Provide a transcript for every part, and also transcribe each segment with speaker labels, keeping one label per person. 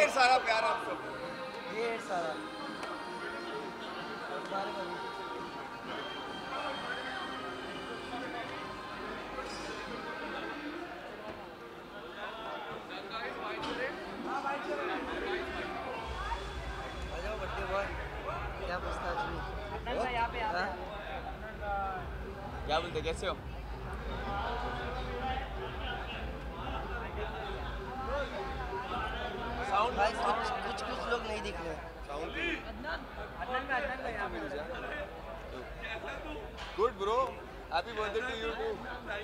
Speaker 1: ढेर सारा प्यार आप सब,
Speaker 2: ढेर सारा। बर्थडे बॉय क्या पूछता
Speaker 1: क्या बोलते, कैसे हो? साउंड
Speaker 2: भाई कुछ लोग नहीं दिख रहे।
Speaker 1: Good bro, happy birthday to you too.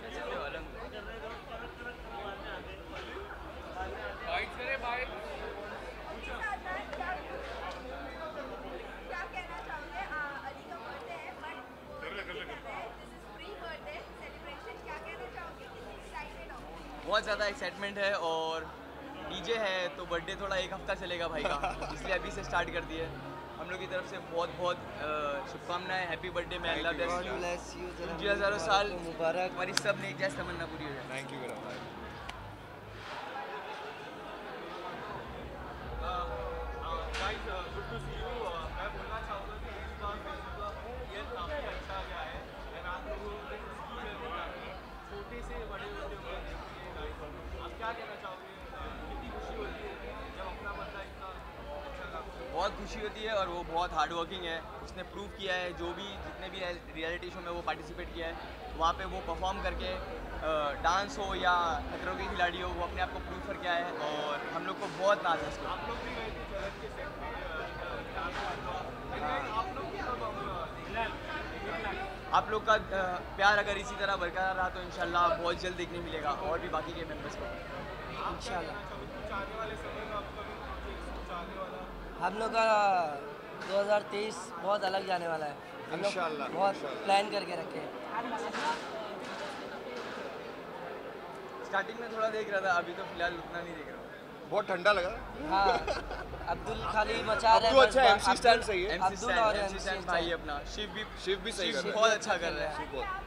Speaker 3: बहुत ज़्यादा एक्साइटमेंट है और डीजे है तो बर्थडे थोड़ा एक हफ्ता चलेगा भाई का, इसलिए अभी से स्टार्ट कर दिए। हम लोग की तरफ से बहुत बहुत शुभकामनाएं, हैप्पी बर्थडे में। अल्लाह ब्लेस यू, तुम हज़ारों साल
Speaker 2: मुबारक,
Speaker 3: हमारी सब ने एक जैसी तमन्ना पूरी हो जाए।
Speaker 1: थैंक यू मेरा भाई। मैं बोलना चाहूँगा कि इस बार ये काफ़ी अच्छा गया है। आप लोगों ने छोटे से बड़े होते आप क्या कहना चाहोगे? कितनी खुशी होती है जब अपना बंदा इतना अच्छा काम करे?
Speaker 3: बहुत खुशी होती है और वो बहुत हार्ड वर्किंग है। उसने प्रूव किया है, जो भी जितने भी रियलिटी शो में वो पार्टिसिपेट किया है वहाँ पे वो परफॉर्म करके डांस हो या खतरों के खिलाड़ी हो, वो अपने आप को प्रूव करके आया है और हम लोग को बहुत नाज है उसको।
Speaker 1: आप लोग भी गए थे चैलेंज के सेट में, आप लोग
Speaker 3: आप लोग का प्यार अगर इसी तरह बरकरार रहा तो इंशाल्लाह बहुत जल्द देखने मिलेगा और भी बाकी के मेंबर्स को
Speaker 2: इंशाल्लाह।
Speaker 1: आने वाले समय में आपका भी प्रोजेक्ट आने वाला?
Speaker 2: हम लोग का 2023 बहुत अलग जाने वाला है। हम लोग
Speaker 1: इंशाल्लाह,
Speaker 2: बहुत
Speaker 1: इंशाल्लाह।
Speaker 2: प्लान करके रखे हैं।
Speaker 3: स्टार्टिंग में थोड़ा देख रहा था, अभी तो फिलहाल उतना नहीं देख रहा हूँ।
Speaker 1: बहुत ठंडा लगा।
Speaker 2: हाँ, अब्दुल खाली मचा रहे हैं।
Speaker 1: अब्दू अच्छा है, MC स्टैंड सही है।
Speaker 2: अब्दुल और
Speaker 3: MC स्टैंड भाई अपना शिव भी
Speaker 1: सही कर रहा है।
Speaker 3: बहुत अच्छा कर रहा है।
Speaker 1: शिव बहुत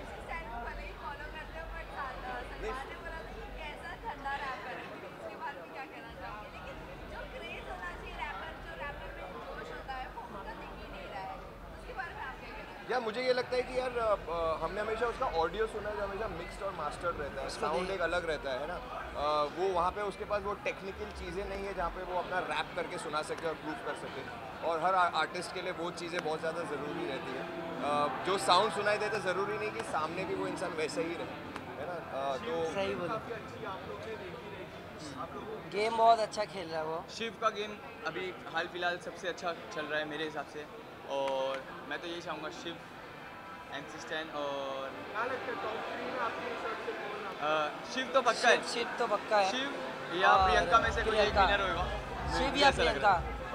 Speaker 1: यार मुझे ये लगता है कि यार हमने हमेशा उसका ऑडियो सुना है जो हमेशा मिक्स्ड और मास्टर्ड रहता है, साउंड एक अलग रहता है ना। वो वहाँ पे उसके पास वो टेक्निकल चीज़ें नहीं है जहाँ पे वो अपना रैप करके सुना सके और प्रूव कर सके, और हर आर्टिस्ट के लिए वो चीज़ें बहुत ज़्यादा ज़रूरी रहती है। जो साउंड सुनाई देता ज़रूरी नहीं कि सामने भी वो इंसान वैसे ही रहे, है ना। तो
Speaker 2: सही बोला, गेम बहुत अच्छा खेल रहा है वो।
Speaker 3: शिव का गेम अभी हाल फिलहाल सबसे अच्छा चल रहा है मेरे हिसाब से, और मैं तो यही चाहूँगा शिव, MC स्टैन और शिव तो पक्का है।
Speaker 2: शिव तो पक्का है।
Speaker 3: शिव या प्रियंका में से कोई एक विनर होगा।
Speaker 2: शिव या प्रियंका।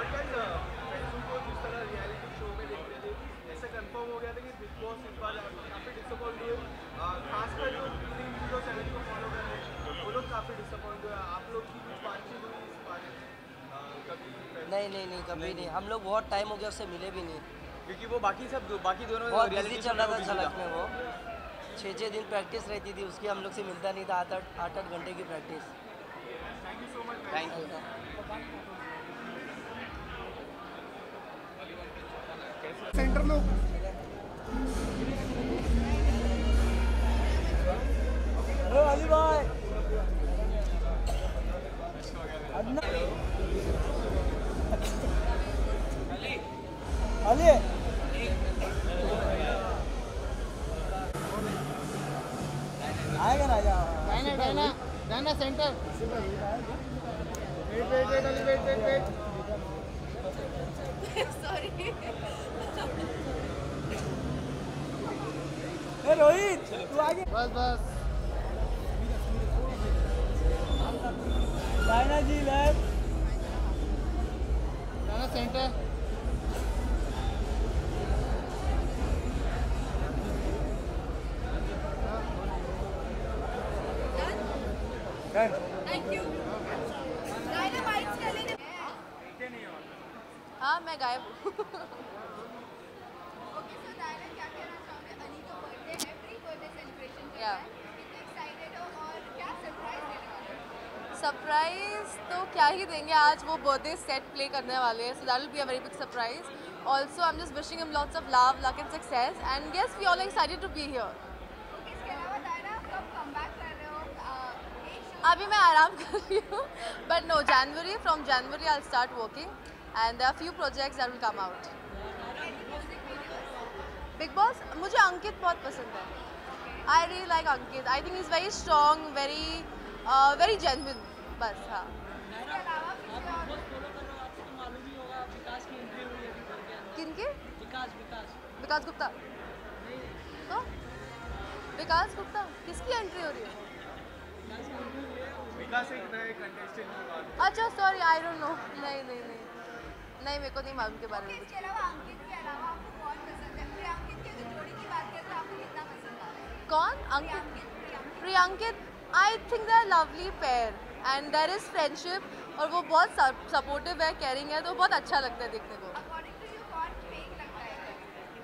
Speaker 2: नहीं कभी नहीं। हम लोग बहुत टाइम हो गया उससे मिले भी नहीं,
Speaker 3: क्योंकि वो बाकी दोनों
Speaker 2: बहुत बिजी
Speaker 3: रियलिटी
Speaker 2: चल रहा था
Speaker 3: शो
Speaker 2: झलक में। वो 6 दिन प्रैक्टिस रहती थी उसकी, हम लोग से मिलता नहीं था। 8 घंटे की प्रैक्टिस।
Speaker 3: Thank you.
Speaker 1: सेंटर लोग
Speaker 2: हेलो अली भाई। अली आएगा ना, Diana centre. Wait
Speaker 4: sorry.
Speaker 2: Rohit तू आगे। बस Diana ji left, Diana centre.
Speaker 4: Thank you. हाँ मैं गायब हूँ। ओके सो डायना क्या कहना चाहोगे? अली का बर्थडे है, प्री बर्थडे सेलिब्रेशन चल रहा है, कितने एक्साइटेड हो और क्या सरप्राइज देने वाले हो? सरप्राइज तो क्या ही देंगे, आज वो बर्थडे सेट प्ले करने वाले हैं, so that will be a very big surprise. Also I am just wishing him lots of love, luck and success, and yes we all excited to be here.
Speaker 5: इसके अलावा Diana कब comeback कर रहे हो?
Speaker 4: अभी मैं आराम कर रही हूँ, but no, January, from January I will start working and there are few projects that will come out. Big boss, मुझे अंकित बहुत पसंद है. I really like Ankit. I think is very strong, very genuine. बस हाँ. किनके? विकास गुप्ता. तो विकास गुप्ता किसकी एंट्री हो रही है? अच्छा सॉरी, आई डोंट नो. नहीं मेरे को नहीं मालूम के बारे में कुछ.
Speaker 5: इसके अलावा अंकित के अलावा आपको कौन पसंद है? प्रियांकित की अगर जोड़ी की बात करें तो आपको कितना पसंद आ रहा है?
Speaker 4: कौन? Ankit, Priyankit. I think they are lovely pair and there is friendship और वो बहुत सपोर्टिव है, केयरिंग है, तो बहुत अच्छा लगता है देखने को.
Speaker 5: अकॉर्डिंग टू यू कौन फेक लगता है?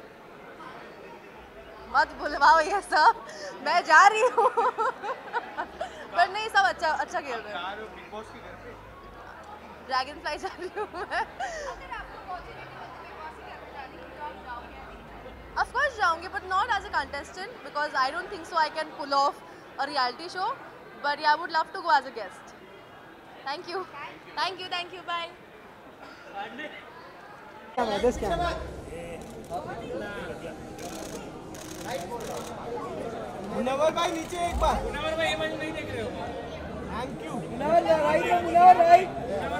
Speaker 4: मत बुलवाओ ये सब, मैं जा रही हूँ. पर नहीं, सब अच्छा खेल रहे हैं. ड्रैगन फ्लाई जा रही हूँ मैं.
Speaker 5: अगर आपको अपॉर्चुनिटी मिलती है बिग बॉस के अंदर जाने की तो आप जाओगे या नहीं?
Speaker 4: Of course जाऊँगी, but not as a contestant because I don't think so I can pull off a reality show. But yeah, I would love to go as a guest. Thank you. Thank you. Bye.
Speaker 6: Munawwar भाई नीचे एक बार. मुनव्वर भाई ये नहीं देख रहे हो? Thank you.
Speaker 7: Munawar right.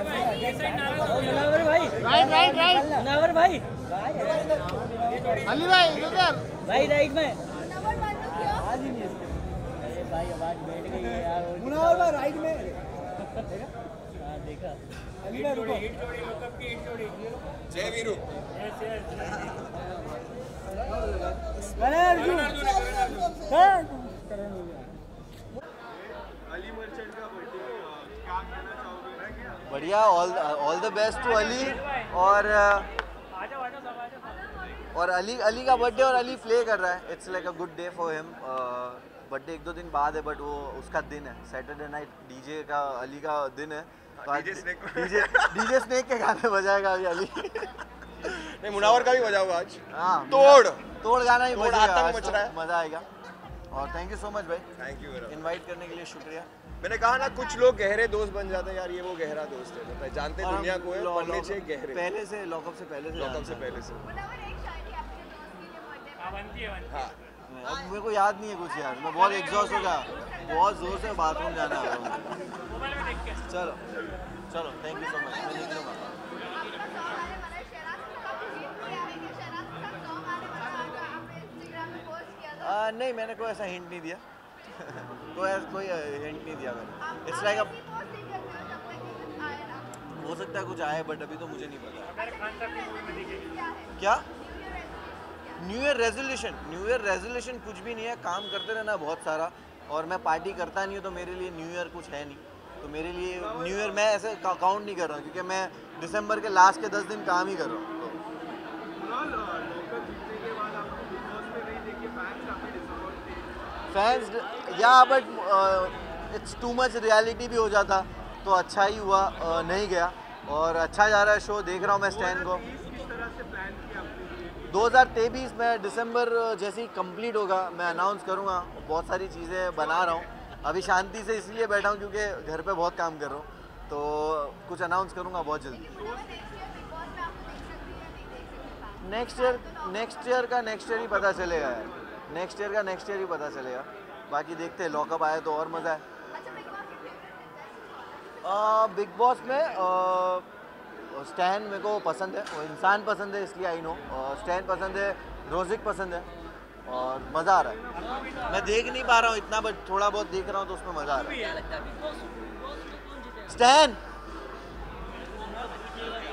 Speaker 7: Munawar भाई.
Speaker 6: अली भाई इधर.
Speaker 7: भाई राइट में.
Speaker 5: नंबर 1 तो क्यों?
Speaker 7: आज ही नहीं इसके. अरे भाई आवाज बैठ गई है यार.
Speaker 6: मुनव्वर भाई राइट में.
Speaker 7: हाँ देखा.
Speaker 6: अली भाई रुको.
Speaker 1: जय वीरू.
Speaker 7: अरे अर्जुन. हाँ.
Speaker 1: अली मर्चेंट का बर्थडे, क्या कहना चाहोगे?
Speaker 8: बढ़िया. All the best to Ali. और अली का बर्थडे और अली प्ले कर रहा है. It's like a good day for him. Birthday 1-2 दिन बाद है, बट वो उसका दिन है. सैटरडे नाइट डीजे का अली का दिन है. डीजे स्नेक के गाने बजाएगा अभी अली.
Speaker 1: नहीं, मुनावर का भी बजाओगा आज.
Speaker 8: हाँ, तोड़ गाना ही बजेगा.
Speaker 1: आतंक मच रहा है.
Speaker 8: मजा आएगा. और थैंक यू सो मच भाई,
Speaker 1: थैंक यू.
Speaker 8: इनवाइट करने के लिए शुक्रिया.
Speaker 1: मैंने कहा ना, कुछ लोग गहरे दोस्त बन जाते हैं यार. ये वो गहरा दोस्त है, मतलब जानते दुनिया को है, पढ़ने से गहरे.
Speaker 8: पहले से लॉकअप से पहले से
Speaker 5: मुनव्वर एक शायरी आपके दोस्त के लिए बर्थडे पर.
Speaker 1: हाँ.
Speaker 8: अब मेरे को याद नहीं है कुछ यार. मैं बहुत एग्जॉस्ट हो गया. बहुत जोर से बाथरूम जाना है. चलो थैंक यू सो मच. मैं लिख लूँगा.
Speaker 5: आपका सॉन्ग आने वाला है, शहनाज के साथ हिट किया है कि शहनाज के साथ सॉन्ग आने वाला है, जो आपने इंस्टाग्राम पे पोस्ट किया था.
Speaker 8: नहीं, मैंने कोई ऐसा हिंट नहीं दिया. कोई हिंट नहीं दिया मैंने. इट्स लाइक
Speaker 5: पोस्ट नहीं करते हो जब तक कि कुछ आए ना.
Speaker 8: हो सकता है कुछ आए, बट अभी तो मुझे नहीं पता.
Speaker 5: क्या है?
Speaker 8: क्या? न्यू ईयर रेजोल्यूशन कुछ भी नहीं है. काम करते रहना बहुत सारा. और मैं पार्टी करता नहीं हूँ, तो मेरे लिए न्यू ईयर कुछ है नहीं. तो मेरे लिए न्यू ईयर मैं ऐसे काउंट नहीं कर रहा हूँ, क्योंकि मैं दिसंबर के लास्ट के 10 दिन काम ही कर रहा हूँ. फैंस या but it's too much reality भी हो जाता, तो अच्छा ही हुआ नहीं गया. और अच्छा जा रहा है शो. देख रहा हूँ मैं स्टैंड को. 2023 में दिसंबर जैसे ही कंप्लीट होगा मैं अनाउंस करूँगा. बहुत सारी चीज़ें बना रहा हूँ. अभी शांति से इसलिए बैठा हूँ क्योंकि घर पे बहुत काम कर रहा हूँ. तो कुछ अनाउंस करूँगा बहुत जल्दी. नेक्स्ट ईयर का नेक्स्ट ईयर ही पता चलेगा यार. नेक्स्ट ईयर ही पता चलेगा. बाकी देखते हैं. लॉकअप आया तो और मज़ा है. बिग बॉस में स्टैन मेरे को पसंद है. वो इंसान पसंद है, इसलिए आई नो. स्टैन पसंद है, रोजिक पसंद है, और मज़ा आ रहा है. मैं देख नहीं पा रहा हूँ इतना, बट थोड़ा बहुत देख रहा हूँ तो उसमें मज़ा आ रहा है. स्टैन